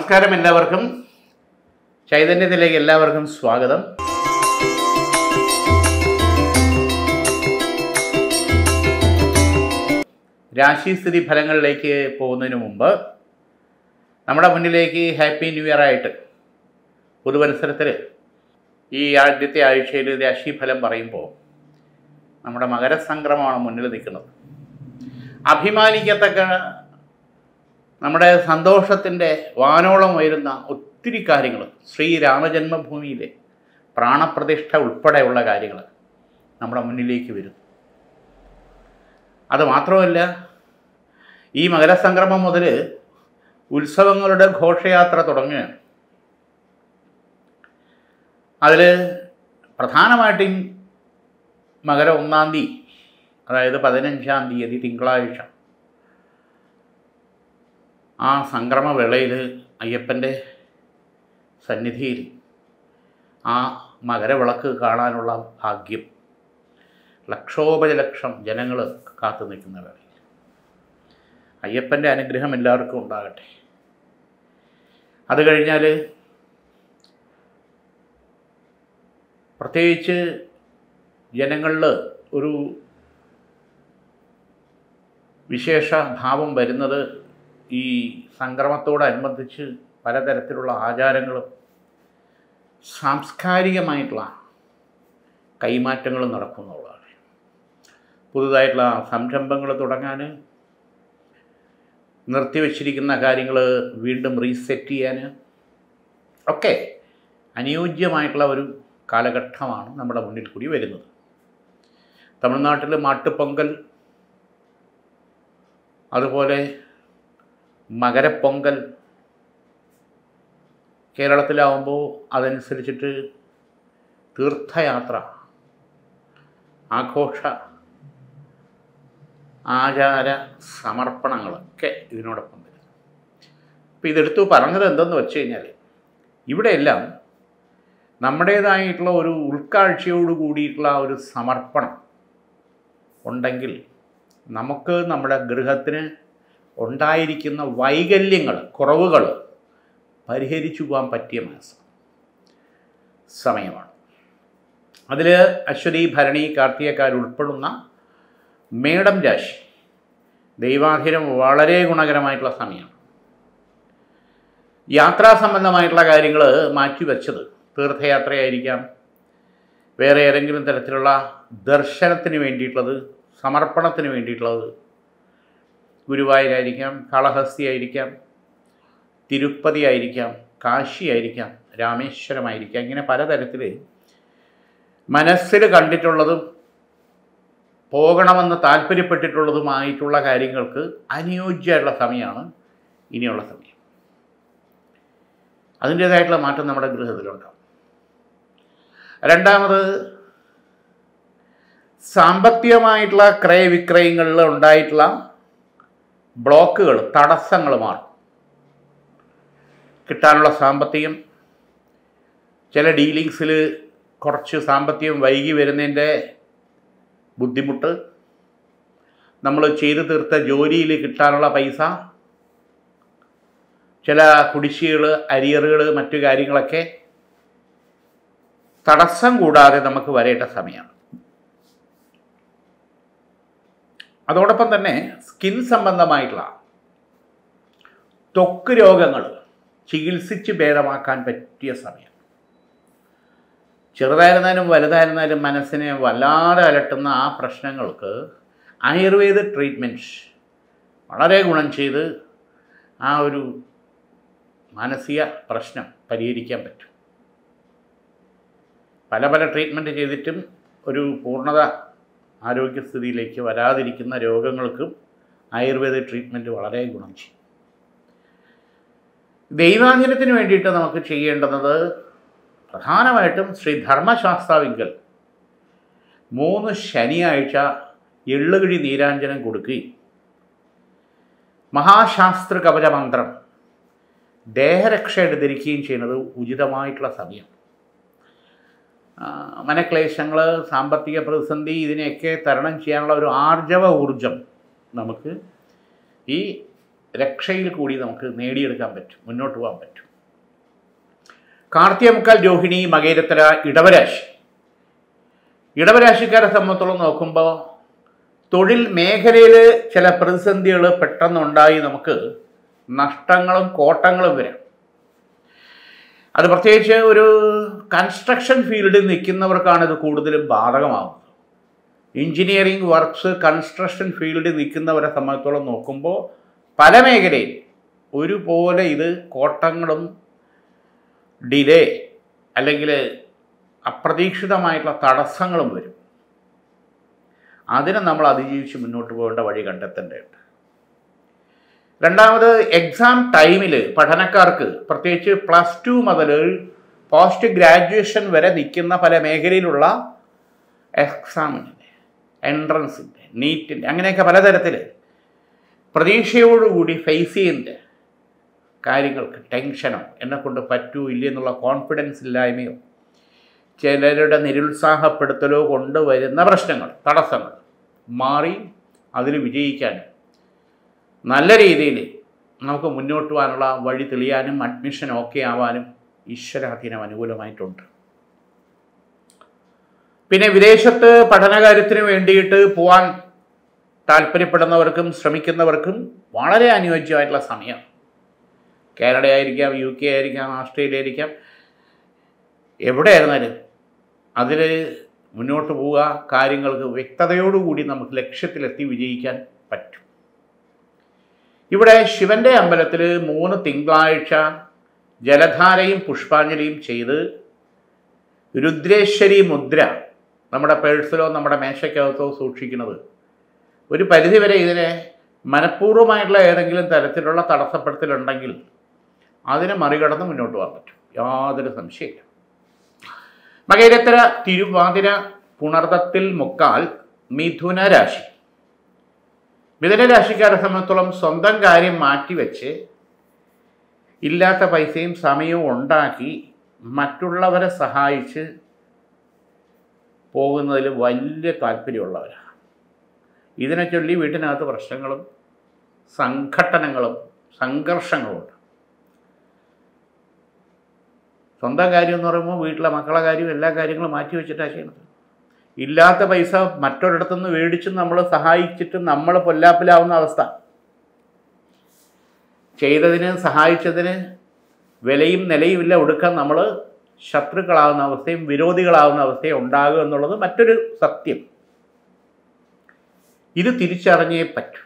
നമസ്കാരം എല്ലാവർക്കും. ചൈതന്യത്തിലേക്ക് എല്ലാവർക്കും സ്വാഗതം. രാശിസ്ഥിതി ഫലങ്ങളിലേക്ക് പോകുന്നതിന് മുമ്പ് നമ്മുടെ മുന്നിലേക്ക് ഹാപ്പി ന്യൂ ഇയർ ആയിട്ട് പുതുവത്സരത്തിൽ ഈ ആദ്യത്തെ ആഴ്ചയിൽ രാശിഫലം പറയുമ്പോൾ നമ്മുടെ മകരസംക്രമമാണ് മുന്നിൽ നിൽക്കുന്നത്. അഭിമാനിക്കത്തക്ക നമ്മുടെ സന്തോഷത്തിൻ്റെ വാനോളം ഉയരുന്ന ഒത്തിരി കാര്യങ്ങൾ, ശ്രീരാമജന്മഭൂമിയിലെ പ്രാണപ്രതിഷ്ഠ ഉൾപ്പെടെയുള്ള കാര്യങ്ങൾ നമ്മുടെ മുന്നിലേക്ക് വരും. അതുമാത്രമല്ല, ഈ മകരസംക്രമം മുതൽ ഉത്സവങ്ങളുടെ ഘോഷയാത്ര തുടങ്ങുകയാണ്. അതിൽ പ്രധാനമായിട്ടും മകര 1-ാം തീയതി, അതായത് 15-ാം തീയതി തിങ്കളാഴ്ച, ആ സംക്രമവേളയിൽ അയ്യപ്പൻ്റെ സന്നിധിയിൽ ആ മകരവിളക്ക് കാണാനുള്ള ഭാഗ്യം ലക്ഷോപലക്ഷം ജനങ്ങൾ കാത്തു നിൽക്കുന്ന വേളയിൽ അയ്യപ്പൻ്റെ അനുഗ്രഹം എല്ലാവർക്കും ഉണ്ടാകട്ടെ. അത് കഴിഞ്ഞാൽ പ്രത്യേകിച്ച് ജനങ്ങളിൽ ഒരു വിശേഷ ഭാവം വരുന്നത് ഈ സംക്രമത്തോടനുബന്ധിച്ച് പലതരത്തിലുള്ള ആചാരങ്ങളും സാംസ്കാരികമായിട്ടുള്ള കൈമാറ്റങ്ങളും നടക്കുന്നുള്ളതാണ്. പുതുതായിട്ടുള്ള സംരംഭങ്ങൾ തുടങ്ങാൻ, നിർത്തിവെച്ചിരിക്കുന്ന കാര്യങ്ങൾ വീണ്ടും റീസെറ്റ് ചെയ്യാൻ ഒക്കെ അനുയോജ്യമായിട്ടുള്ള ഒരു കാലഘട്ടമാണ് നമ്മുടെ മുന്നിൽ കൂടി വരുന്നത്. തമിഴ്നാട്ടിൽ മാട്ടുപൊങ്കൽ, അതുപോലെ മകരപ്പൊങ്കൽ, കേരളത്തിലാവുമ്പോൾ അതനുസരിച്ചിട്ട് തീർത്ഥയാത്ര, ആഘോഷ ആചാര സമർപ്പണങ്ങളൊക്കെ ഇതിനോടൊപ്പം വരും. അപ്പോൾ ഇതെടുത്തു പറഞ്ഞത് എന്തെന്ന് വെച്ച് കഴിഞ്ഞാൽ, ഇവിടെയെല്ലാം നമ്മുടേതായിട്ടുള്ള ഒരു ഉൾക്കാഴ്ചയോട് കൂടിയിട്ടുള്ള ഒരു സമർപ്പണം ഉണ്ടെങ്കിൽ നമുക്ക് നമ്മുടെ ഗൃഹത്തിന് ഉണ്ടായിരിക്കുന്ന വൈകല്യങ്ങൾ, കുറവുകൾ പരിഹരിച്ചു പോകാൻ പറ്റിയ സമയമാണ്. അതിൽ അശ്വതി, ഭരണി, കാർത്തികക്കാരുൾപ്പെടുന്ന മേടം രാശി ദൈവാധീനം വളരെ ഗുണകരമായിട്ടുള്ള സമയമാണ്. യാത്രാ സംബന്ധമായിട്ടുള്ള കാര്യങ്ങൾ മാറ്റിവെച്ചത്, തീർത്ഥയാത്രയായിരിക്കാം, വേറെ ഏതെങ്കിലും തരത്തിലുള്ള ദർശനത്തിന് വേണ്ടിയിട്ടുള്ളത്, സമർപ്പണത്തിന് വേണ്ടിയിട്ടുള്ളത്, ഗുരുവായൂരായിരിക്കാം, കാളഹസ്തി ആയിരിക്കാം, തിരുപ്പതി ആയിരിക്കാം, കാശി ആയിരിക്കാം, രാമേശ്വരമായിരിക്കാം, ഇങ്ങനെ പലതരത്തിൽ മനസ്സിൽ കണ്ടിട്ടുള്ളതും പോകണമെന്ന് താല്പര്യപ്പെട്ടിട്ടുള്ളതുമായിട്ടുള്ള കാര്യങ്ങൾക്ക് അനുയോജ്യമായിട്ടുള്ള സമയമാണ് ഇനിയുള്ള സമയം. അതിൻ്റേതായിട്ടുള്ള മാറ്റം നമ്മുടെ ഗൃഹത്തിലുണ്ടാകും. രണ്ടാമത്, സാമ്പത്തികമായിട്ടുള്ള ക്രയവിക്രയങ്ങളിൽ ഉണ്ടായിട്ടുള്ള ബ്ലോക്കുകൾ, തടസ്സങ്ങൾ മാറും. കിട്ടാനുള്ള സാമ്പത്തികം, ചില ഡീലിങ്സിൽ കുറച്ച് സാമ്പത്തികം വൈകി വരുന്നതിൻ്റെ ബുദ്ധിമുട്ട്, നമ്മൾ ചെയ്തു തീർത്ത ജോലിയിൽ കിട്ടാനുള്ള പൈസ, ചില കുടിശ്ശികൾ, അരിയറുകൾ, മറ്റു കാര്യങ്ങളൊക്കെ തടസ്സം കൂടാതെ നമുക്ക് വരേണ്ട സമയമാണ്. അതോടൊപ്പം തന്നെ സ്കിൻ സംബന്ധമായിട്ടുള്ള ത്വക്ക് രോഗങ്ങൾ ചികിത്സിച്ച് ഭേദമാക്കാൻ പറ്റിയ സമയം. ചെറുതായിരുന്നാലും വലുതായിരുന്നാലും മനസ്സിനെ വല്ലാതെ അലട്ടുന്ന ആ പ്രശ്നങ്ങൾക്ക് ആയുർവേദ ട്രീറ്റ്മെൻറ്റ് വളരെ ഗുണം ചെയ്ത് ആ ഒരു മാനസിക പ്രശ്നം പരിഹരിക്കാൻ പറ്റും. പല ട്രീറ്റ്മെൻറ്റ് ചെയ്തിട്ടും ഒരു പൂർണ്ണത ആരോഗ്യസ്ഥിതിയിലേക്ക് വരാതിരിക്കുന്ന രോഗങ്ങൾക്കും ആയുർവേദ ട്രീറ്റ്മെൻറ്റ് വളരെ ഗുണം ചെയ്യും. ദൈവാധീനത്തിന് വേണ്ടിയിട്ട് നമുക്ക് ചെയ്യേണ്ടുന്നത് പ്രധാനമായിട്ടും ശ്രീ ധർമ്മശാസ്താവിങ്കൽ 3 ശനിയാഴ്ച എള്ളുകിഴി നീരാഞ്ജനം കൊടുക്കുകയും മഹാശാസ്ത്ര കവച മന്ത്രം ദേഹരക്ഷയായിട്ട് ധരിക്കുകയും ചെയ്യുന്നത് ഉചിതമായിട്ടുള്ള സമയം. മനക്ലേശങ്ങൾ, സാമ്പത്തിക പ്രതിസന്ധി, ഇതിനെയൊക്കെ തരണം ചെയ്യാനുള്ള ഒരു ആർജവ ഊർജം നമുക്ക് ഈ രക്ഷയിൽ കൂടി നമുക്ക് നേടിയെടുക്കാൻ പറ്റും, മുന്നോട്ട് പോകാൻ പറ്റും. കാർത്തിക മുക്കാൽ രോഹിണി മകയിരത്തര ഇടവരാശി. ഇടവരാശിക്കാരെ സംബന്ധിച്ചോളം നോക്കുമ്പോൾ തൊഴിൽ മേഖലയിൽ ചില പ്രതിസന്ധികൾ പെട്ടെന്നുണ്ടായി നമുക്ക് നഷ്ടങ്ങളും കോട്ടങ്ങളും വരാം. അത് പ്രത്യേകിച്ച് ഒരു കൺസ്ട്രക്ഷൻ ഫീൽഡിൽ നിൽക്കുന്നവർക്കാണ് ഇത് കൂടുതലും ബാധകമാകുന്നത്. എഞ്ചിനീയറിംഗ് വർക്ക്സ്, കൺസ്ട്രക്ഷൻ ഫീൽഡിൽ നിൽക്കുന്നവരെ സംബന്ധിച്ചോളം നോക്കുമ്പോൾ പല മേഖലയിൽ ഒരുപോലെ ഇത് കോട്ടങ്ങളും ഡിലേ അല്ലെങ്കിൽ അപ്രതീക്ഷിതമായിട്ടുള്ള തടസ്സങ്ങളും വരും. അതിനെ നമ്മൾ അതിജീവിച്ച് മുന്നോട്ട് പോകേണ്ട വഴി കണ്ടെത്തേണ്ടതുണ്ട്. രണ്ടാമത്, എക്സാം ടൈമിൽ പഠനക്കാർക്ക് പ്രത്യേകിച്ച് +2 മുതൽ പോസ്റ്റ് ഗ്രാജുവേഷൻ വരെ നിൽക്കുന്ന പല മേഖലയിലുള്ള എക്സാമിൻ്റെ, എൻട്രൻസിൻ്റെ, നീറ്റിൻ്റെ, അങ്ങനെയൊക്കെ പലതരത്തിൽ പ്രതീക്ഷയോടുകൂടി ഫേസ് ചെയ്യുന്ന കാര്യങ്ങൾക്ക് ടെൻഷനോ എന്നെക്കൊണ്ട് പറ്റൂ ഇല്ല എന്നുള്ള കോൺഫിഡൻസ് ഇല്ലായ്മയോ ചിലരുടെ നിരുത്സാഹപ്പെടുത്തലോ കൊണ്ടുവരുന്ന പ്രശ്നങ്ങൾ, തടസ്സങ്ങൾ മാറി അതിൽ വിജയിക്കാനും നല്ല രീതിയിൽ നമുക്ക് മുന്നോട്ട് പോകാനുള്ള വഴി തെളിയാനും അഡ്മിഷൻ ഓക്കെ ആവാനും ഈശ്വരാധീനം അനുകൂലമായിട്ടുണ്ട്. പിന്നെ വിദേശത്ത് പഠനകാര്യത്തിന് വേണ്ടിയിട്ട് പോകാൻ താല്പര്യപ്പെടുന്നവർക്കും ശ്രമിക്കുന്നവർക്കും വളരെ അനുയോജ്യമായിട്ടുള്ള സമയം. കാനഡ ആയിരിക്കാം, UK ആയിരിക്കാം, ഓസ്ട്രേലിയ ആയിരിക്കാം, എവിടെയായിരുന്നാലും അതിൽ മുന്നോട്ട് പോവുക, കാര്യങ്ങൾക്ക് വ്യക്തതയോടുകൂടി നമുക്ക് ലക്ഷ്യത്തിലെത്തി വിജയിക്കാൻ പറ്റും. ഇവിടെ ശിവൻ്റെ അമ്പലത്തിൽ 3 തിങ്കളാഴ്ച ജലധാരയും പുഷ്പാഞ്ജലിയും ചെയ്ത് രുദ്രേശ്വരി മുദ്ര നമ്മുടെ പേഴ്സിലോ നമ്മുടെ മേശയ്ക്കകത്തോ സൂക്ഷിക്കുന്നത് ഒരു പരിധിവരെ ഇതിനെ മനഃപൂർവ്വമായിട്ടുള്ള ഏതെങ്കിലും തരത്തിലുള്ള തടസ്സപ്പെടുത്തലുണ്ടെങ്കിൽ അതിനെ മറികടന്ന് മുന്നോട്ട് പോകാൻ പറ്റും, യാതൊരു സംശയമില്ല. മകയിരത്തര തിരുവാതിര പുണർദത്തിൽ മുക്കാൽ മിഥുന രാശി. മിഥുന രാശിക്കാരെ സംബന്ധിച്ചോളം സ്വന്തം കാര്യം മാറ്റിവെച്ച് ഇല്ലാത്ത പൈസയും സമയവും ഉണ്ടാക്കി മറ്റുള്ളവരെ സഹായിച്ച് പോകുന്നതിൽ വലിയ താല്പര്യമുള്ളവരാണ്. ഇതിനെ ചൊല്ലി വീട്ടിനകത്ത് പ്രശ്നങ്ങളും സംഘട്ടനങ്ങളും സംഘർഷങ്ങളുമുണ്ട്. സ്വന്തം കാര്യം എന്ന് പറയുമ്പോൾ വീട്ടിലെ മക്കളെ കാര്യം എല്ലാ കാര്യങ്ങളും മാറ്റി വെച്ചിട്ടാണ് ചെയ്യണത്. ഇല്ലാത്ത പൈസ മറ്റൊരിടത്തുനിന്ന് മേടിച്ച് നമ്മൾ സഹായിച്ചിട്ട് നമ്മൾ പൊല്ലാപ്പിലാവുന്ന അവസ്ഥ. ചെയ്തതിന് സഹായിച്ചതിന് വിലയും നിലയുമില്ല, ഒടുക്കാൻ നമ്മൾ ശത്രുക്കളാവുന്ന അവസ്ഥയും വിരോധികളാവുന്ന അവസ്ഥയും ഉണ്ടാകുക എന്നുള്ളത് മറ്റൊരു സത്യം. ഇത് തിരിച്ചറിഞ്ഞേ പറ്റൂ.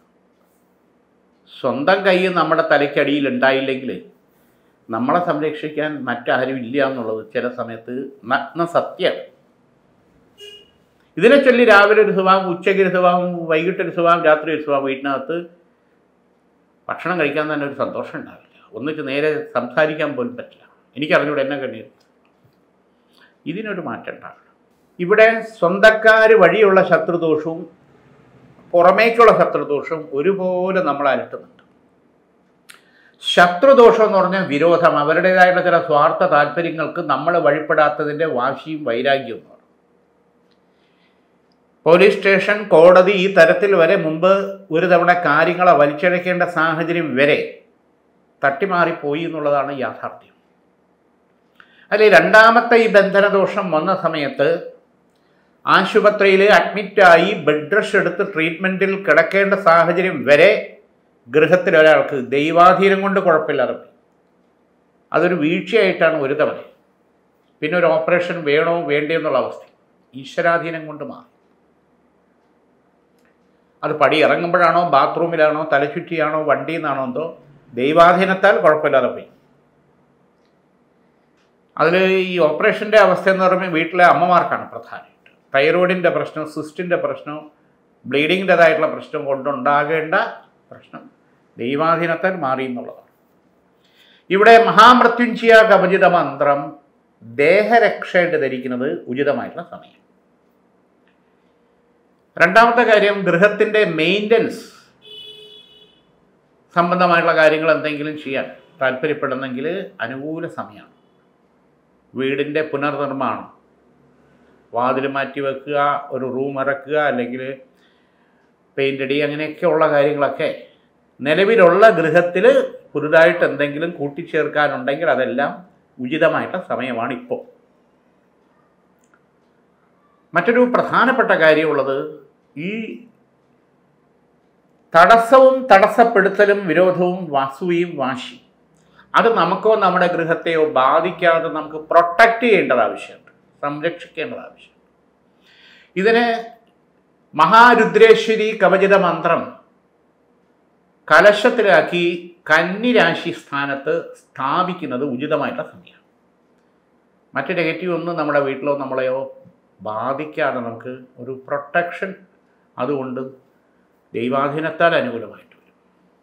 സ്വന്തം കൈ നമ്മുടെ തലയ്ക്കടിയിൽ ഉണ്ടായില്ലെങ്കിൽ നമ്മളെ സംരക്ഷിക്കാൻ മറ്റാരും ഇല്ല എന്നുള്ളത് ചില സമയത്ത് നഗ്ന സത്യമാണ്. ഇതിനെ ചൊല്ലി രാവിലെ ഒരു സ്വഭാവം, ഉച്ചയ്ക്ക് ഒരു സ്വഭാവം, വൈകിട്ടൊരു സ്വഭാവം, രാത്രി ഒരു സ്വഭാവം, വീട്ടിനകത്ത് ഭക്ഷണം കഴിക്കാൻ തന്നെ ഒരു സന്തോഷം ഉണ്ടാവില്ല, ഒന്നിച്ച് നേരെ സംസാരിക്കാൻ പോലും പറ്റില്ല. എനിക്കറിഞ്ഞൂടെ എന്നെ കണ്ണീർ. ഇതിനൊരു മാറ്റം ഉണ്ടാവില്ല. ഇവിടെ സ്വന്തക്കാർ വഴിയുള്ള ശത്രുദോഷവും പുറമേക്കുള്ള ശത്രുദോഷവും ഒരുപോലെ നമ്മൾ അലട്ടുന്നുണ്ട്. ശത്രുദോഷം എന്ന് പറഞ്ഞാൽ വിരോധം, അവരുടേതായിട്ടുള്ള ചില സ്വാർത്ഥ താല്പര്യങ്ങൾക്ക് നമ്മൾ വഴിപ്പെടാത്തതിൻ്റെ വാശിയും വൈരാഗ്യവും. പോലീസ് സ്റ്റേഷൻ, കോടതി, ഈ തരത്തിൽ വരെ മുമ്പ് ഒരു തവണ കാര്യങ്ങളെ വലിച്ചഴക്കേണ്ട സാഹചര്യം വരെ തട്ടിമാറിപ്പോയി എന്നുള്ളതാണ് യാഥാർത്ഥ്യം. അതിൽ രണ്ടാമത്തെ ഈ ബന്ധനദോഷം വന്ന സമയത്ത് ആശുപത്രിയിൽ അഡ്മിറ്റായി ബെഡ് റെസ്റ്റ് എടുത്ത് ട്രീറ്റ്മെൻറ്റിൽ കിടക്കേണ്ട സാഹചര്യം വരെ ഗൃഹത്തിലൊരാൾക്ക് ദൈവാധീനം കൊണ്ട് കുഴപ്പമില്ലാതെ പോയി. അതൊരു വീഴ്ചയായിട്ടാണ് ഒരു തവണ. പിന്നെ ഒരു ഓപ്പറേഷൻ വേണോ വേണ്ടേ എന്നുള്ള അവസ്ഥ ഈശ്വരാധീനം കൊണ്ട് മാറി. അത് പടി ഇറങ്ങുമ്പോഴാണോ, ബാത്റൂമിലാണോ, തലചുറ്റിയാണോ, വണ്ടിയിൽ നിന്നാണോ എന്തോ ദൈവാധീനത്താൽ കുഴപ്പമില്ലാതെ പോയി. അതിൽ ഈ ഓപ്പറേഷൻ്റെ അവസ്ഥ എന്ന് പറയുമ്പോൾ വീട്ടിലെ അമ്മമാർക്കാണ് പ്രധാനമായിട്ട്. തൈറോയിഡിൻ്റെ പ്രശ്നം, സിസ്റ്റിൻ്റെ പ്രശ്നം, ബ്ലീഡിങ്ങിൻ്റെതായിട്ടുള്ള പ്രശ്നം കൊണ്ടുണ്ടാകേണ്ട പ്രശ്നം ദൈവാധീനത്താൽ മാറി എന്നുള്ളതാണ്. ഇവിടെ മഹാമൃത്യുഞ്ജയ കവചിത മന്ത്രം ദേഹരക്ഷയായിട്ട് ധരിക്കുന്നത് ഉചിതമായിട്ടുള്ള സമയം. രണ്ടാമത്തെ കാര്യം, ഗൃഹത്തിൻ്റെ മെയിൻ്റനൻസ് സംബന്ധമായിട്ടുള്ള കാര്യങ്ങൾ എന്തെങ്കിലും ചെയ്യാൻ താല്പര്യപ്പെടുന്നെങ്കിൽ അനുകൂല സമയമാണ്. വീടിൻ്റെ പുനർനിർമ്മാണം, വാതിൽ മാറ്റി വെക്കുക, ഒരു റൂം ഇറക്കുക, അല്ലെങ്കിൽ പെയിൻ്റ് അടി, അങ്ങനെയൊക്കെയുള്ള കാര്യങ്ങളൊക്കെ നിലവിലുള്ള ഗൃഹത്തിൽ പുതുതായിട്ട് എന്തെങ്കിലും കൂട്ടിച്ചേർക്കാനുണ്ടെങ്കിൽ അതെല്ലാം ഉചിതമായിട്ടുള്ള സമയമാണ് ഇപ്പോൾ. മറ്റൊരു പ്രധാനപ്പെട്ട കാര്യമുള്ളത്, ഈ തടസ്സവും തടസ്സപ്പെടുത്തലും വിരോധവും അസൂയയും വാശി അത് നമുക്കോ നമ്മുടെ ഗൃഹത്തെയോ ബാധിക്കാതെ നമുക്ക് പ്രൊട്ടക്റ്റ് ചെയ്യേണ്ടത് ആവശ്യമുണ്ട്, സംരക്ഷിക്കേണ്ടത് ആവശ്യമുണ്ട്. ഇതിന് മഹാരുദ്രേശ്വരി കവചിത മന്ത്രം കലശത്തിലാക്കി കന്നിരാശി സ്ഥാനത്ത് സ്ഥാപിക്കുന്നത് ഉചിതമായിട്ടുള്ള സമയമാണ്. മറ്റ് നെഗറ്റീവ് ഒന്നും നമ്മുടെ വീട്ടിലോ നമ്മളെയോ ബാധിക്കാതെ നമുക്ക് ഒരു പ്രൊട്ടക്ഷൻ അതുകൊണ്ട് ദൈവാധീനത്താൽ അനുകൂലമായിട്ട് വരും.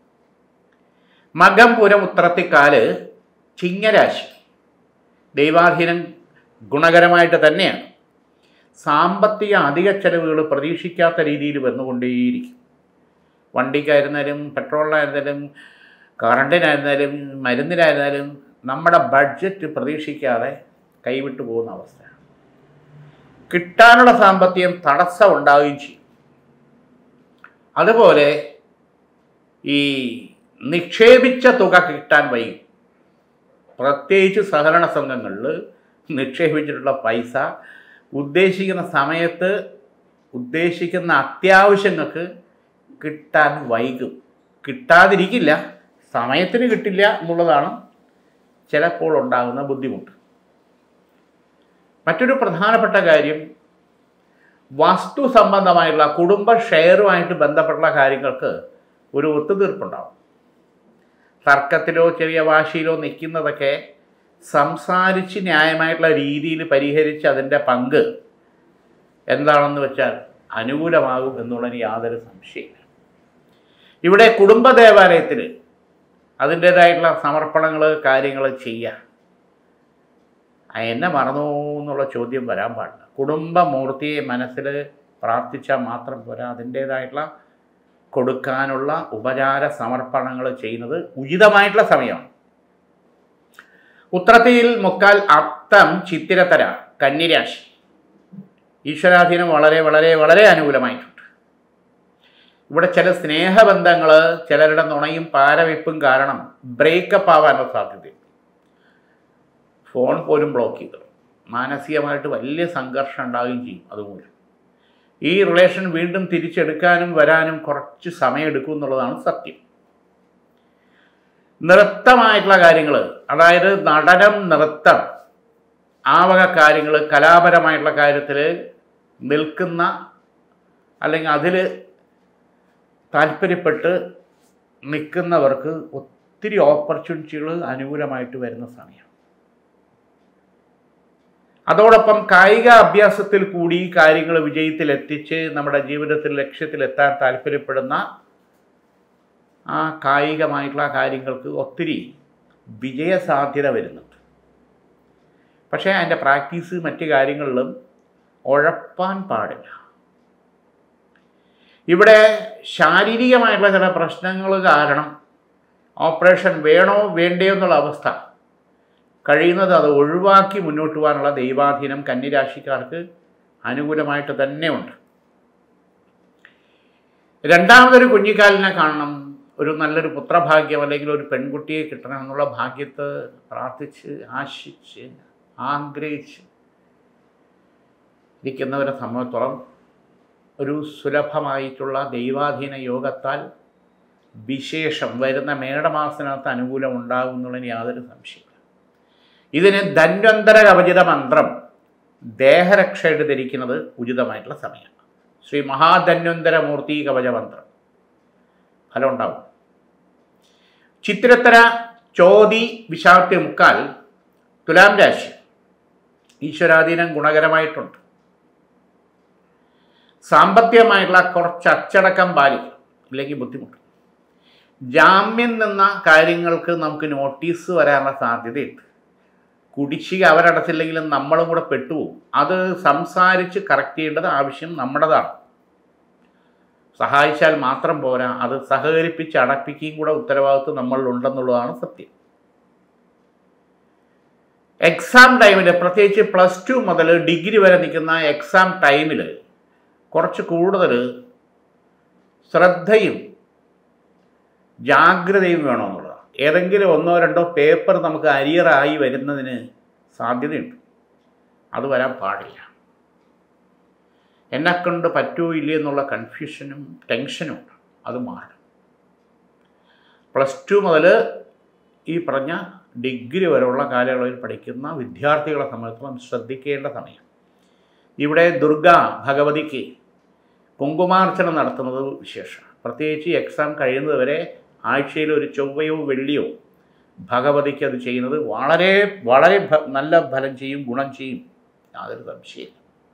മകം പുരം ഉത്രത്തിക്കാല് ചിങ്ങരാശി ദൈവാധീനം ഗുണകരമായിട്ട് തന്നെയാണ്. സാമ്പത്തിക അധിക ചെലവുകൾ പ്രതീക്ഷിക്കാത്ത രീതിയിൽ വന്നുകൊണ്ടേയിരിക്കും. വണ്ടിക്കായിരുന്നാലും പെട്രോളിനായിരുന്നാലും കറണ്ടിനായിരുന്നാലും മരുന്നിനായിരുന്നാലും നമ്മുടെ ബഡ്ജറ്റ് പ്രതീക്ഷിക്കാതെ കൈവിട്ടു പോകുന്ന അവസ്ഥയാണ്. കിട്ടാനുള്ള സാമ്പത്തികം തടസ്സം ഉണ്ടാവുകയും ചെയ്യും. അതുപോലെ ഈ നിക്ഷേപിച്ച തുക കിട്ടാൻ വൈകും. പ്രത്യേകിച്ച് സഹകരണ സംഘങ്ങളിൽ നിക്ഷേപിച്ചിട്ടുള്ള പൈസ ഉദ്ദേശിക്കുന്ന സമയത്ത് ഉദ്ദേശിക്കുന്ന അത്യാവശ്യങ്ങൾക്ക് കിട്ടാൻ വൈകും. കിട്ടാതിരിക്കില്ല, സമയത്തിന് കിട്ടില്ല എന്നുള്ളതാണ് ചിലപ്പോൾ ഉണ്ടാകുന്ന ബുദ്ധിമുട്ട്. മറ്റൊരു പ്രധാനപ്പെട്ട കാര്യം, വസ്തു സംബന്ധമായുള്ള കുടുംബ ഷെയറുമായിട്ട് ബന്ധപ്പെട്ടുള്ള കാര്യങ്ങൾക്ക് ഒരു ഒത്തുതീർപ്പുണ്ടാവും. തർക്കത്തിലോ ചെറിയ വാശിയിലോ നിൽക്കുന്നതൊക്കെ സംസാരിച്ച് ന്യായമായിട്ടുള്ള രീതിയിൽ പരിഹരിച്ച് അതിൻ്റെ പങ്ക് എന്താണെന്ന് വെച്ചാൽ അനുകൂലമാകും എന്നുള്ളതിന് യാതൊരു സംശയമില്ല. ഇവിടെ കുടുംബ ദേവാലയത്തിൽ അതിൻ്റേതായിട്ടുള്ള സമർപ്പണങ്ങൾ കാര്യങ്ങൾ ചെയ്യുക. എന്നെ മറന്നു എന്നുള്ള ചോദ്യം വരാൻ പാടില്ല. കുടുംബമൂർത്തിയെ മനസ്സിൽ പ്രാർത്ഥിച്ചാൽ മാത്രം പോരാ, അതിൻ്റേതായിട്ടുള്ള കൊടുക്കാനുള്ള ഉപചാര സമർപ്പണങ്ങൾ ചെയ്യുന്നത് ഉചിതമായിട്ടുള്ള സമയമാണ്. ഉത്രത്തിയിൽ മുക്കാൽ അത്തം ചിത്തിരത്തര കന്നിരാശി ഈശ്വരാധീനം വളരെ വളരെ വളരെ അനുകൂലമായിട്ടുണ്ട്. ഇവിടെ ചില സ്നേഹബന്ധങ്ങൾ ചിലരുടെ നുണയും പാരവെപ്പും കാരണം ബ്രേക്കപ്പ് ആവാനുള്ള സാധ്യതയുണ്ട്. ഫോൺ പോലും ബ്ലോക്ക് ചെയ്തു, മാനസികമായിട്ട് വലിയ സംഘർഷം ഉണ്ടാവുകയും ചെയ്യും. അതുമൂലം ഈ റിലേഷൻ വീണ്ടും തിരിച്ചെടുക്കാനും വരാനും കുറച്ച് സമയമെടുക്കും എന്നുള്ളതാണ് സത്യം. നൃത്തമായിട്ടുള്ള കാര്യങ്ങൾ, അതായത് നടനം, നൃത്തം, ആ വക കാര്യങ്ങൾ, കലാപരമായിട്ടുള്ള കാര്യത്തിൽ നിൽക്കുന്ന അല്ലെങ്കിൽ അതിൽ താല്പര്യപ്പെട്ട് നിൽക്കുന്നവർക്ക് ഒത്തിരി ഓപ്പർച്യൂണിറ്റികൾ അനുകൂലമായിട്ട് വരുന്ന സമയം. അതോടൊപ്പം കായിക അഭ്യാസത്തിൽ കൂടി കാര്യങ്ങൾ വിജയത്തിലെത്തിച്ച് നമ്മുടെ ജീവിതത്തിൽ ലക്ഷ്യത്തിലെത്താൻ താല്പര്യപ്പെടുന്ന ആ കായികമായിട്ടുള്ള കാര്യങ്ങൾക്ക് ഒത്തിരി വിജയസാധ്യത വരുന്നുണ്ട്. പക്ഷേ അതിൻ്റെ പ്രാക്ടീസ് മറ്റ് കാര്യങ്ങളിലും ഉഴപ്പാൻ പാടില്ല. ഇവിടെ ശാരീരികമായിട്ടുള്ള ചില പ്രശ്നങ്ങൾ കാരണം ഓപ്പറേഷൻ വേണോ വേണ്ടയോ എന്നുള്ള അവസ്ഥ കഴിയുന്നത് അത് ഒഴിവാക്കി മുന്നോട്ട് പോകാനുള്ള ദൈവാധീനം കന്നിരാശിക്കാർക്ക് അനുകൂലമായിട്ട് തന്നെ ഉണ്ട്. രണ്ടാമതൊരു കുഞ്ഞിക്കാലിനെ കാണണം, ഒരു നല്ലൊരു പുത്രഭാഗ്യം അല്ലെങ്കിൽ ഒരു പെൺകുട്ടിയെ കിട്ടണം എന്നുള്ള ഭാഗ്യത്തെ പ്രാർത്ഥിച്ച് ആശിച്ച് ആഗ്രഹിച്ച് ഇരിക്കുന്നവരെ സംബന്ധിച്ചോളം ഒരു സുലഭമായിട്ടുള്ള ദൈവാധീന യോഗത്താൽ വിശേഷം വരുന്ന മേടമാസത്തിനകത്ത് അനുകൂലം ഉണ്ടാകും എന്നുള്ളതിന് യാതൊരു സംശയമില്ല. ഇതിന് ധന്വന്തര കവചിത മന്ത്രം ദേഹരക്ഷയായിട്ട് ധരിക്കുന്നത് ഉചിതമായിട്ടുള്ള സമയമാണ്. ശ്രീ മഹാധന്വന്തര മൂർത്തി കവച മന്ത്രം ഫലം ഉണ്ടാവും. ചിത്തിരത്തര ചോതി വിശാഖത്തെ മുക്കാൽ തുലാം രാശി ഈശ്വരാധീനം ഗുണകരമായിട്ടുണ്ട്. സാമ്പത്തികമായിട്ടുള്ള കുറച്ച് അച്ചടക്കം പാലിക്കും, ഇല്ലെങ്കിൽ ബുദ്ധിമുട്ട്. ജാമ്യം നിന്ന കാര്യങ്ങൾക്ക് നമുക്ക് നോട്ടീസ് വരാനുള്ള സാധ്യതയുണ്ട്. കുടിശ്ശിക അവരടച്ചില്ലെങ്കിലും നമ്മളും കൂടെ പെട്ടുപോകും. അത് സംസാരിച്ച് കറക്റ്റ് ചെയ്യേണ്ടത് ആവശ്യം നമ്മുടേതാണ്. സഹായിച്ചാൽ മാത്രം പോരാ, അത് സഹകരിപ്പിച്ച് അടപ്പിക്കുകയും കൂടെ ഉത്തരവാദിത്വം നമ്മളിലുണ്ടെന്നുള്ളതാണ് സത്യം. എക്സാം ടൈമിൽ, പ്രത്യേകിച്ച് +2 മുതൽ ഡിഗ്രി വരെ നിൽക്കുന്ന എക്സാം ടൈമിൽ കുറച്ച് കൂടുതൽ ശ്രദ്ധയും ജാഗ്രതയും വേണമെന്നുള്ളതാണ്. ഏതെങ്കിലും ഒന്നോ രണ്ടോ പേപ്പർ നമുക്ക് അരിയറായി വരുന്നതിന് സാധ്യതയുണ്ട്. അത് വരാൻ പാടില്ല. എന്നെക്കൊണ്ട് പറ്റുമോ ഇല്ലേ എന്നുള്ള കൺഫ്യൂഷനും ടെൻഷനും ഉണ്ട്. അത് മാറണം. +2 മുതൽ ഈ പറഞ്ഞ ഡിഗ്രി വരെയുള്ള കാലയളവിൽ പഠിക്കുന്ന വിദ്യാർത്ഥികളെ സംബന്ധിച്ചിടത്തോളം ശ്രദ്ധിക്കേണ്ട സമയം. ഇവിടെ ദുർഗ ഭഗവതിക്ക് കുങ്കുമാർച്ചന നടത്തുന്നത് വിശേഷമാണ്. പ്രത്യേകിച്ച് എക്സാം കഴിയുന്നത് വരെ ആഴ്ചയിൽ ഒരു ചൊവ്വയോ വെള്ളിയോ ഭഗവതിക്ക് അത് ചെയ്യുന്നത് വളരെ വളരെ നല്ല ഫലം ചെയ്യും, ഗുണം ചെയ്യും, യാതൊരു സംശയമില്ല.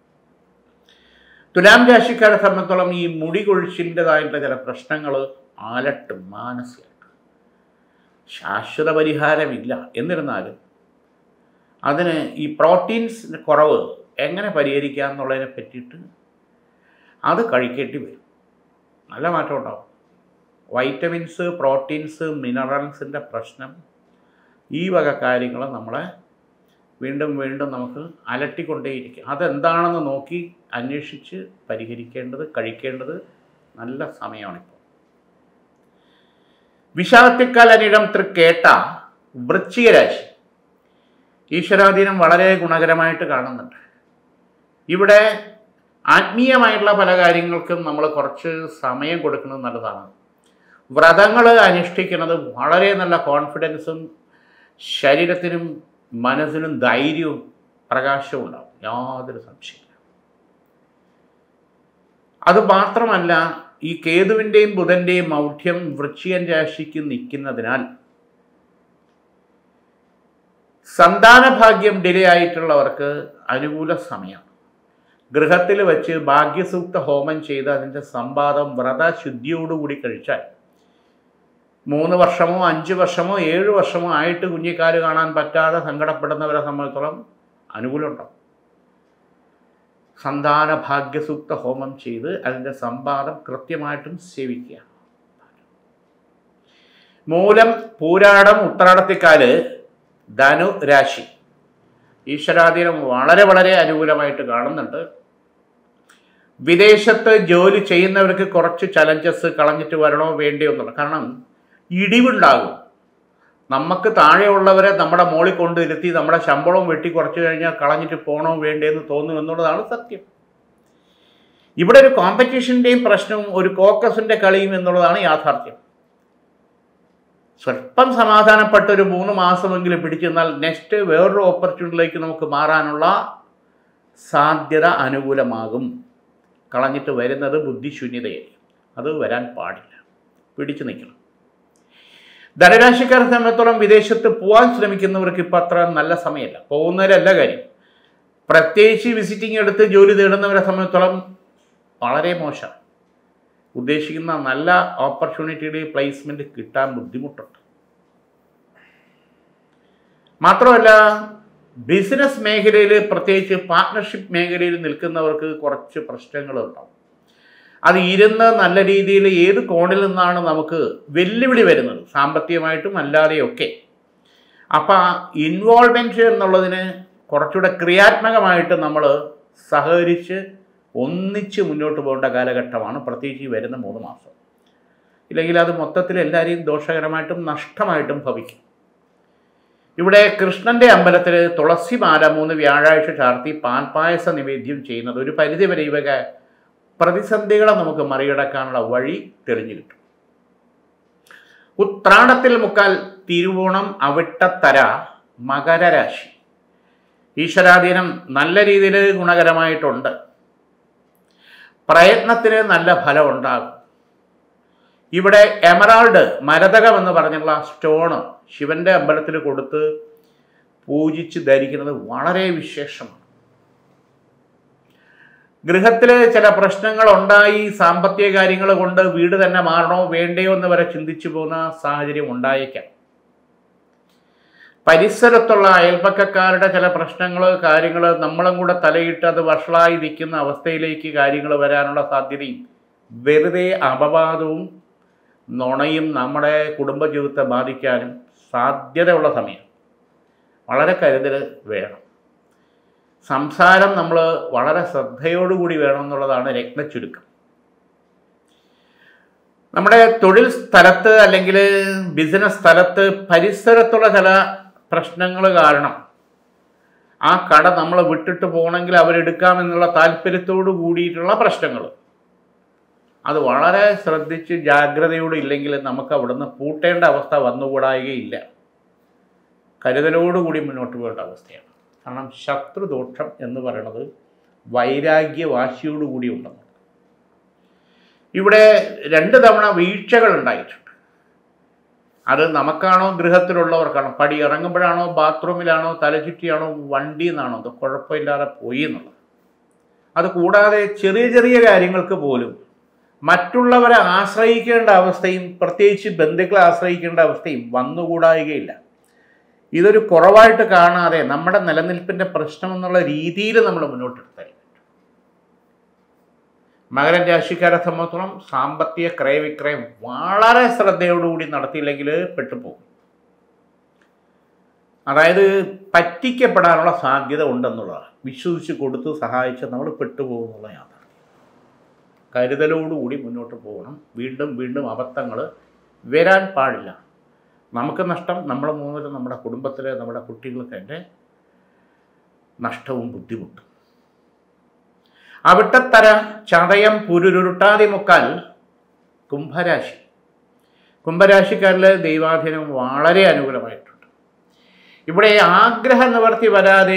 തുലാം രാശിക്കാരെ സംബന്ധിച്ചോളം ഈ മുടി കൊഴിച്ചിൻ്റെതായിട്ടുള്ള ചില പ്രശ്നങ്ങൾ അലട്ടും മാനസികമായിട്ട്. ശാശ്വത പരിഹാരമില്ല. എന്നിരുന്നാലും അതിന് ഈ പ്രോട്ടീൻസിൻ്റെ കുറവ് എങ്ങനെ പരിഹരിക്കാം എന്നുള്ളതിനെ പറ്റിയിട്ട് അത് കഴിക്കേണ്ടി വരും. നല്ല മാറ്റം ഉണ്ടാവും. വൈറ്റമിൻസ്, പ്രോട്ടീൻസ്, മിനറൽസിൻ്റെ പ്രശ്നം, ഈ വക കാര്യങ്ങൾ നമ്മളെ വീണ്ടും വീണ്ടും നമുക്ക് അലട്ടിക്കൊണ്ടേയിരിക്കും. അതെന്താണെന്ന് നോക്കി അന്വേഷിച്ച് പരിഹരിക്കേണ്ടത്, കഴിക്കേണ്ടത് നല്ല സമയമാണിപ്പോൾ. വിശാഖത്തിക്കാലനിടം തൃക്കേട്ട വൃശ്ചിക രാശി ഈശ്വരാധീനം വളരെ ഗുണകരമായിട്ട് കാണുന്നുണ്ട്. ഇവിടെ ആത്മീയമായിട്ടുള്ള പല കാര്യങ്ങൾക്കും നമ്മൾ കുറച്ച് സമയം കൊടുക്കുന്നത് നല്ലതാണ്. വ്രതങ്ങൾ അനുഷ്ഠിക്കുന്നത് വളരെ നല്ല കോൺഫിഡൻസും ശരീരത്തിനും മനസ്സിനും ധൈര്യവും പ്രകാശവും ഉണ്ടാവും, യാതൊരു സംശയമില്ല. അതുമാത്രമല്ല, ഈ കേതുവിൻ്റെയും ബുധൻ്റെയും മൗഢ്യം വൃശ്ചികൻ രാശിക്ക് നിൽക്കുന്നതിനാൽ സന്താനഭാഗ്യം ഡിലേ ആയിട്ടുള്ളവർക്ക് അനുകൂല സമയമാണ്. ഗൃഹത്തിൽ വെച്ച് ഭാഗ്യസൂക്ത ഹോമം ചെയ്ത് അതിൻ്റെ സമ്പാദം വ്രതശുദ്ധിയോടുകൂടി കഴിച്ചാൽ 3 വർഷമോ 5 വർഷമോ 7 വർഷമോ ആയിട്ട് കുഞ്ഞിക്കാല് കാണാൻ പറ്റാതെ സങ്കടപ്പെടുന്നവരെ സംബന്ധിച്ചോളം അനുകൂലമുണ്ടാവും. സന്താന ഭാഗ്യസൂക്ത ഹോമം ചെയ്ത് അതിൻ്റെ സമ്പാദം കൃത്യമായിട്ടും സേവിക്കുക. മൂലം, പൂരാടം, ഉത്രാടത്തിക്കാല് ധനു രാശി ഈശ്വരാധീനം വളരെ വളരെ അനുകൂലമായിട്ട് കാണുന്നുണ്ട്. വിദേശത്ത് ജോലി ചെയ്യുന്നവർക്ക് കുറച്ച് ചലഞ്ചസ് കളഞ്ഞിട്ട് വരണോ വേണ്ടയോ എന്നുള്ളത്. കാരണം ഇടിവുണ്ടാകും. നമുക്ക് താഴെയുള്ളവരെ നമ്മുടെ മോളിൽ കൊണ്ടിരുത്തി നമ്മുടെ ശമ്പളവും വെട്ടി കുറച്ച് കഴിഞ്ഞാൽ കളഞ്ഞിട്ട് പോകണോ വേണ്ടേന്ന് തോന്നും എന്നുള്ളതാണ് സത്യം. ഇവിടെ ഒരു കോമ്പറ്റീഷൻ്റെയും പ്രശ്നവും ഒരു കോക്കസിൻ്റെ കളിയും എന്നുള്ളതാണ് യാഥാർത്ഥ്യം. സ്വല്പം സമാധാനപ്പെട്ട ഒരു 3 മാസമെങ്കിലും പിടിച്ചെന്നാൽ നെക്സ്റ്റ് വേറൊരു ഓപ്പർച്യൂണിറ്റിയിലേക്ക് നമുക്ക് മാറാനുള്ള സാധ്യത അനുകൂലമാകും. കളഞ്ഞിട്ട് വരുന്നത് ബുദ്ധിശൂന്യതയായി. അത് വരാൻ പാടില്ല. പിടിച്ചു നിൽക്കണം. ധനരാശിക്കാരെ സംബന്ധിച്ചിടത്തോളം വിദേശത്ത് പോകാൻ ശ്രമിക്കുന്നവർക്ക് ഇപ്പം അത്ര നല്ല സമയമല്ല. പോകുന്നവരല്ല കാര്യം. പ്രത്യേകിച്ച് വിസിറ്റിംഗ് എടുത്ത് ജോലി തേടുന്നവരെ സംബന്ധിച്ചിടത്തോളം വളരെ മോശം. ഉദ്ദേശിക്കുന്ന നല്ല ഓപ്പർച്യൂണിറ്റിയുടെ പ്ലേസ്മെൻറ്റ് കിട്ടാൻ ബുദ്ധിമുട്ടുണ്ട്. മാത്രമല്ല, ബിസിനസ് മേഖലയിൽ പ്രത്യേകിച്ച് പാർട്ട്ണർഷിപ്പ് മേഖലയിൽ നിൽക്കുന്നവർക്ക് കുറച്ച് പ്രശ്നങ്ങളുണ്ടാവും. അത് ഇരുന്ന് നല്ല രീതിയിൽ ഏത് കോണിൽ നിന്നാണ് നമുക്ക് വെല്ലുവിളി വരുന്നത്, സാമ്പത്തികമായിട്ടും അല്ലാതെയൊക്കെ. അപ്പം ഇൻവോൾവ്മെൻറ്റ് എന്നുള്ളതിന് കുറച്ചുകൂടെ ക്രിയാത്മകമായിട്ട് നമ്മൾ സഹകരിച്ച് ഒന്നിച്ച് മുന്നോട്ട് പോകേണ്ട കാലഘട്ടമാണ്, പ്രത്യേകിച്ച് വരുന്ന 3 മാസം. ഇല്ലെങ്കിൽ അത് മൊത്തത്തിൽ എല്ലാവരെയും ദോഷകരമായിട്ടും നഷ്ടമായിട്ടും ഭവിക്കും. ഇവിടെ കൃഷ്ണൻ്റെ അമ്പലത്തിൽ തുളസിമാല 3 വ്യാഴാഴ്ച ചാർത്തി പാൽപ്പായസ നിവേദ്യം ചെയ്യുന്നത് ഒരു പരിധിവരെ ഇവക പ്രതിസന്ധികളെ നമുക്ക് മറികടക്കാനുള്ള വഴി തെളിഞ്ഞു കിട്ടും. ഉത്രാടത്തിൽ മുക്കാൽ തിരുവോണം, അവിട്ടത്തര മകരരാശി ഈശ്വരാധീനം നല്ല രീതിയിൽ ഗുണകരമായിട്ടുണ്ട്. പ്രയത്നത്തിന് നല്ല ഫലം ഉണ്ടാകും. ഇവിടെ എമറാൾഡ്, മരതകം എന്ന് പറഞ്ഞുള്ള സ്റ്റോണ് ശിവൻ്റെ അമ്പലത്തിൽ കൊടുത്ത് പൂജിച്ച് ധരിക്കുന്നത് വളരെ വിശേഷമാണ്. ഗൃഹത്തിൽ ചില പ്രശ്നങ്ങളുണ്ടായി, സാമ്പത്തിക കാര്യങ്ങൾ കൊണ്ട് വീട് തന്നെ മാറണോ വേണ്ടയോ എന്ന് വരെ ചിന്തിച്ചു പോകുന്ന സാഹചര്യം ഉണ്ടായേക്കാം. പരിസരത്തുള്ള അയൽപക്കക്കാരുടെ ചില പ്രശ്നങ്ങൾ, കാര്യങ്ങൾ നമ്മളും കൂടെ തലയിട്ട് അത് വഷളായി നിൽക്കുന്ന അവസ്ഥയിലേക്ക് കാര്യങ്ങൾ വരാനുള്ള സാധ്യതയും വെറുതെ അപവാദവും നുണയും നമ്മുടെ കുടുംബജീവിതത്തെ ബാധിക്കാനും സാധ്യതയുള്ള സമയം. വളരെ കരുതൽ വേണം. സംസാരം നമ്മൾ വളരെ ശ്രദ്ധയോടുകൂടി വേണം എന്നുള്ളതാണ് രത്നച്ചുരുക്കം. നമ്മുടെ തൊഴിൽ സ്ഥലത്ത് അല്ലെങ്കിൽ ബിസിനസ് സ്ഥലത്ത് പരിസരത്തുള്ള ചില പ്രശ്നങ്ങൾ കാരണം ആ കട നമ്മൾ വിട്ടിട്ട് പോകണമെങ്കിൽ അവരെടുക്കാമെന്നുള്ള താല്പര്യത്തോടു കൂടിയിട്ടുള്ള പ്രശ്നങ്ങൾ, അത് വളരെ ശ്രദ്ധിച്ച് ജാഗ്രതയോടെ ഇല്ലെങ്കിൽ നമുക്ക് അവിടുന്ന് പൂട്ടേണ്ട അവസ്ഥ വന്നുകൂടായികയില്ല. കരുതലോടുകൂടി മുന്നോട്ട് പോകേണ്ട അവസ്ഥയാണ്. കാരണം ശത്രുദോഷം എന്ന് പറയുന്നത് വൈരാഗ്യവാശിയോടുകൂടി ഉണ്ടെന്ന്. ഇവിടെ 2 തവണ വീഴ്ചകൾ ഉണ്ടായിട്ടുണ്ട്. അത് നമുക്കാണോ ഗൃഹത്തിലുള്ളവർക്കാണോ, പടി ഇറങ്ങുമ്പോഴാണോ, ബാത്റൂമിലാണോ, തലചുറ്റിയാണോ, വണ്ടിയിൽ നിന്നാണോ, അത് കുഴപ്പമില്ലാതെ പോയി എന്നുള്ളത്. അത് കൂടാതെ ചെറിയ ചെറിയ കാര്യങ്ങൾക്ക് പോലും മറ്റുള്ളവരെ ആശ്രയിക്കേണ്ട അവസ്ഥയും പ്രത്യേകിച്ച് ബന്ധുക്കളെ ആശ്രയിക്കേണ്ട അവസ്ഥയും വന്നുകൂടായികയില്ല. ഇതൊരു കുറവായിട്ട് കാണാതെ നമ്മുടെ നിലനിൽപ്പിൻ്റെ പ്രശ്നം എന്നുള്ള രീതിയിൽ നമ്മൾ മുന്നോട്ടെടുത്താൽ മകരം രാശിക്കാരെ സംബന്ധിച്ചിടത്തോളം സാമ്പത്തിക ക്രയവിക്രയം വളരെ ശ്രദ്ധയോടുകൂടി നടത്തിയില്ലെങ്കിൽ പെട്ടുപോകും. അതായത് പറ്റിക്കപ്പെടാനുള്ള സാധ്യത ഉണ്ടെന്നുള്ളതാണ്. വിശ്വസിച്ച് കൊടുത്ത് സഹായിച്ച് നമ്മൾ പെട്ടുപോകുന്നുള്ള യാത്ര. കരുതലോടുകൂടി മുന്നോട്ട് പോകണം. വീണ്ടും വീണ്ടും അബദ്ധങ്ങൾ വരാൻ പാടില്ല. നമുക്ക് നഷ്ടം, നമ്മൾ മൂന്നിലും നമ്മുടെ കുടുംബത്തിലെ നമ്മുടെ കുട്ടികൾക്ക് എൻ്റെ നഷ്ടവും ബുദ്ധിമുട്ടും. അവിട്ടത്തര ചതയം പുരുരുട്ടാതി മുക്കാൽ കുംഭരാശി. കുംഭരാശിക്കാരിൽ ദൈവാധീനം വളരെ അനുകൂലമായിട്ടുണ്ട്. ഇവിടെ ആഗ്രഹ നിവർത്തി വരാതെ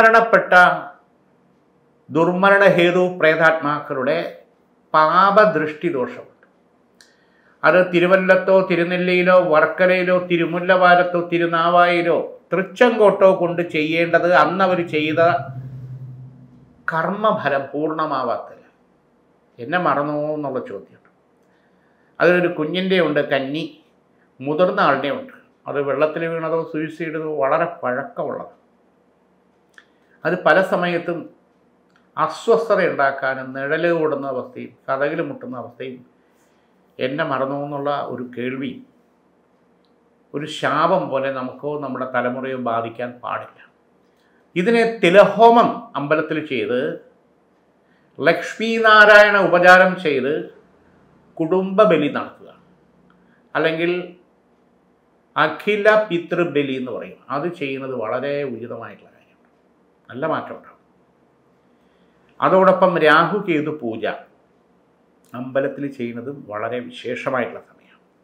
ദുർമരണ ഹേതു പ്രേതാത്മാക്കളുടെ പാപദൃഷ്ടി ദോഷമുണ്ട്. അത് തിരുവല്ലത്തോ തിരുനെല്ലിയിലോ വർക്കലയിലോ തിരുമുല്ലവാരത്തോ തിരുനാവായിലോ തൃച്ചങ്കോട്ടോ കൊണ്ട് ചെയ്യേണ്ടത് അന്നവർ ചെയ്ത കർമ്മഫലം പൂർണ്ണമാവാത്തില്ല. എന്നെ മറന്നോ എന്നുള്ള ചോദ്യമുണ്ട്. അതിലൊരു കുഞ്ഞിൻ്റെ ഉണ്ട്, കന്നി, മുതിർന്ന ആളുടെ ഉണ്ട്. അത് വെള്ളത്തിൽ വീണതോ സൂയിസൈഡ് ചെയ്തതോ വളരെ പഴക്കമുള്ളത്. അത് പല സമയത്തും അസ്വസ്ഥത ഉണ്ടാക്കാനും നിഴൽ ഓടുന്ന അവസ്ഥയും കഥകിൽ മുട്ടുന്ന അവസ്ഥയും എന്നെ മറന്നോ എന്നുള്ള ഒരു കേൾവി ഒരു ശാപം പോലെ നമുക്കോ നമ്മുടെ തലമുറയോ ബാധിക്കാൻ പാടില്ല. ഇതിനെ തിലഹോമം അമ്പലത്തിൽ ചെയ്ത് ലക്ഷ്മീനാരായണ ഉപചാരം ചെയ്ത് കുടുംബ ബലി നടത്തുക, അല്ലെങ്കിൽ അഖില പിതൃബലി എന്ന് പറയും. അത് ചെയ്യുന്നത് വളരെ ഉചിതമായിട്ടുള്ള കാര്യമാണ്. നല്ല മാറ്റം ഉണ്ടാകും. അതോടൊപ്പം രാഹുകേതു പൂജ അമ്പലത്തിൽ ചെയ്യുന്നതും വളരെ വിശേഷമായിട്ടുള്ള സമയമാണ്.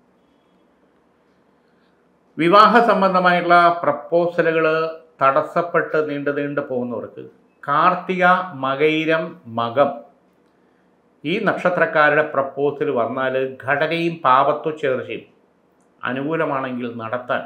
വിവാഹ സംബന്ധമായിട്ടുള്ള പ്രപ്പോസലുകൾ തടസ്സപ്പെട്ട് നീണ്ടു പോകുന്നവർക്ക് കാർത്തിക, മകയിരം, മകം ഈ നക്ഷത്രക്കാരുടെ പ്രപ്പോസൽ വന്നാൽ ഘടനയും പാപത്വ ചേർച്ചയും അനുകൂലമാണെങ്കിൽ നടത്താൻ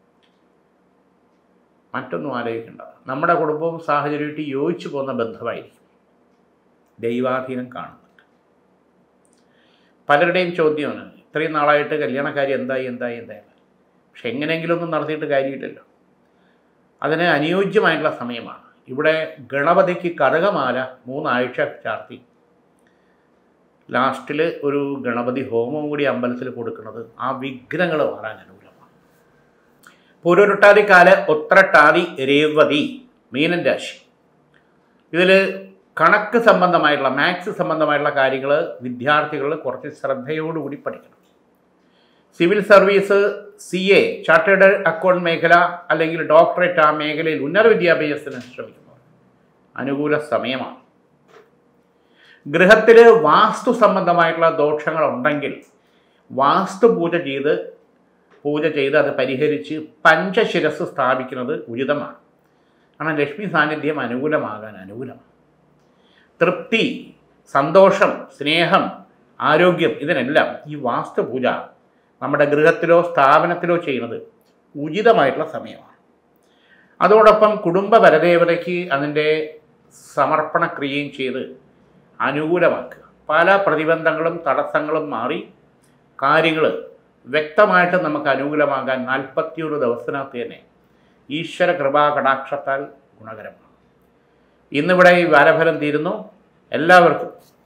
മറ്റൊന്നും ആലോചിക്കേണ്ട. നമ്മുടെ കുടുംബവും സാഹചര്യമായിട്ട് യോജിച്ചു പോകുന്ന ബന്ധമായിരിക്കും. ദൈവാധീനം കാണുന്നുണ്ട്. പലരുടെയും ചോദ്യമാണ്, ഇത്രയും നാളായിട്ട് കല്യാണക്കാരി എന്തായി. പക്ഷെ എങ്ങനെയെങ്കിലും ഒന്നും നടത്തിയിട്ട് കാര്യമില്ലല്ലോ. അതിന് അനുയോജ്യമായിട്ടുള്ള സമയമാണ്. ഇവിടെ ഗണപതിക്ക് കറുകമാല 3 ആഴ്ച ചാർത്തി ലാസ്റ്റിൽ ഒരു ഗണപതി ഹോമം കൂടി അമ്പലത്തിൽ കൊടുക്കുന്നത് ആ വിഘ്നങ്ങൾ മാറാൻ അനുകൂലമാണ്. പുരുരുട്ടാതിക്കാല്, ഉത്രട്ടാതി, രേവതി, മീനൻ രാശി. ഇതിൽ കണക്ക് സംബന്ധമായിട്ടുള്ള മാത്സ് സംബന്ധമായിട്ടുള്ള കാര്യങ്ങൾ വിദ്യാർത്ഥികൾ കുറച്ച് ശ്രദ്ധയോടുകൂടി പഠിക്കണം. Civil service, CA, chartered account മേഖല അല്ലെങ്കിൽ ഡോക്ടറേറ്റ് ആ മേഖലയിൽ ഉന്നത വിദ്യാഭ്യാസത്തിന് ശ്രമിക്കുന്നവർ അനുകൂല സമയമാണ്. ഗൃഹത്തിൽ വാസ്തു സംബന്ധമായിട്ടുള്ള ദോഷങ്ങളുണ്ടെങ്കിൽ വാസ്തു പൂജ ചെയ്ത് അത് പരിഹരിച്ച് പഞ്ചശിരസ് സ്ഥാപിക്കുന്നത് ഉചിതമാണ്. കാരണം ലക്ഷ്മി സാന്നിധ്യം അനുകൂലമാണ്. തൃപ്തി, സന്തോഷം, സ്നേഹം, ആരോഗ്യം ഇതിനെല്ലാം ഈ വാസ്തുപൂജ നമ്മുടെ ഗൃഹത്തിലോ സ്ഥാപനത്തിലോ ചെയ്യുന്നത് ഉചിതമായിട്ടുള്ള സമയമാണ്. അതോടൊപ്പം കുടുംബ പരദേവതയ്ക്ക് അതിൻ്റെ സമർപ്പണക്രിയയും ചെയ്ത് അനുകൂലമാക്കുക. പല പ്രതിബന്ധങ്ങളും തടസ്സങ്ങളും മാറി കാര്യങ്ങൾ വ്യക്തമായിട്ട് നമുക്ക് അനുകൂലമാകാൻ 41 ദിവസത്തിനകത്ത് തന്നെ ഈശ്വര കൃപാ കടാക്ഷത്താൽ ഗുണകരമാണ്. ഇന്നിവിടെ ഈ വാരഫലം തീരുന്നു. എല്ലാവർക്കും